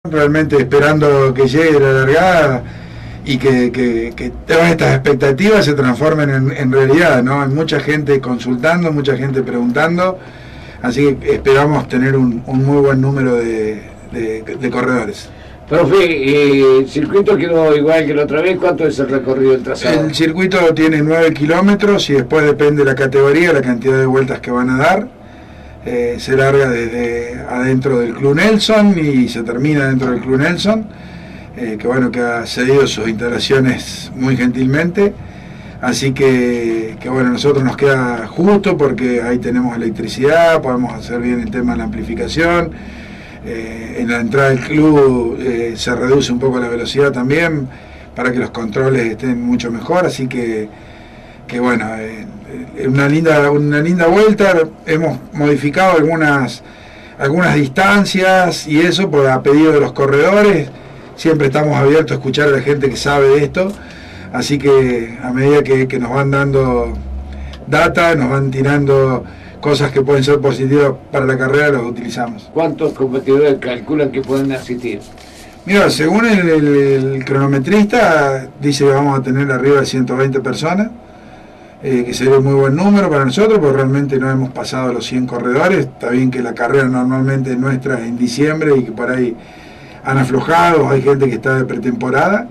realmente esperando que llegue la largada y que todas estas expectativas se transformen en realidad, ¿no? Hay mucha gente consultando, mucha gente preguntando, así que esperamos tener un muy buen número de corredores. Profe, el circuito quedó igual que la otra vez. ¿Cuánto es el recorrido del trazado? El circuito tiene 9 kilómetros y después depende de la categoría, la cantidad de vueltas que van a dar. Se larga desde adentro del Club Nelson y se termina dentro del Club Nelson, que bueno, que ha cedido sus instalaciones muy gentilmente, así que bueno, nosotros nos queda justo porque ahí tenemos electricidad, podemos hacer bien el tema de la amplificación. En la entrada del club se reduce un poco la velocidad también para que los controles estén mucho mejor, así que bueno, una linda vuelta. Hemos modificado algunas distancias y eso a pedido de los corredores. Siempre estamos abiertos a escuchar a la gente que sabe de esto, así que a medida que nos van dando data, nos van tirando cosas que pueden ser positivas para la carrera, los utilizamos. ¿Cuántos competidores calculan que pueden asistir? Mira, según el cronometrista, dice que vamos a tener arriba de 120 personas. Que sería un muy buen número para nosotros, porque realmente no hemos pasado los 100 corredores. Está bien que la carrera normalmente nuestra es en diciembre y que por ahí han aflojado, hay gente que está de pretemporada,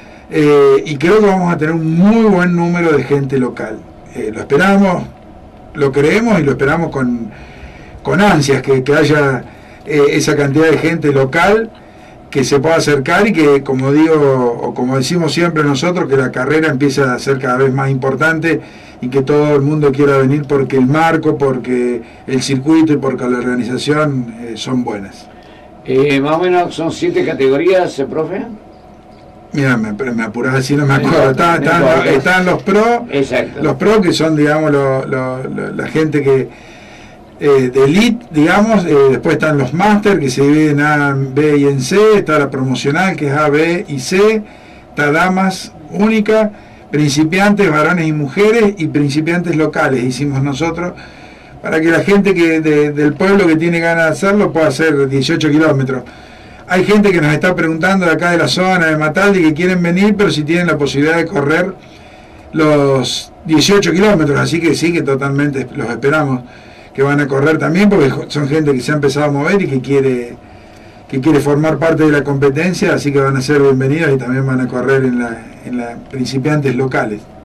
y creo que vamos a tener un muy buen número de gente local. Lo esperamos, lo creemos y lo esperamos con ansias, que haya esa cantidad de gente local que se pueda acercar y que, como digo, o como decimos siempre nosotros, que la carrera empiece a ser cada vez más importante y que todo el mundo quiera venir porque el marco, porque el circuito y porque la organización son buenas. Más o menos son 7 categorías, profe. Mira, me apurás así, no me acuerdo. Están los pro. Exacto. Los pro, que son, digamos, la gente que de elite, digamos. Después están los máster, que se dividen en A, B y en C. Está la promocional, que es A, B y C. Está damas única, principiantes, varones y mujeres, y principiantes locales, hicimos nosotros, para que la gente del pueblo que tiene ganas de hacerlo pueda hacer 18 kilómetros. Hay gente que nos está preguntando de acá de la zona de Mataldi que quieren venir, pero si tienen la posibilidad de correr los 18 kilómetros, así que sí, que totalmente los esperamos que van a correr también, porque son gente que se ha empezado a mover y que quiere formar parte de la competencia, así que van a ser bienvenidos y también van a correr en las principiantes locales.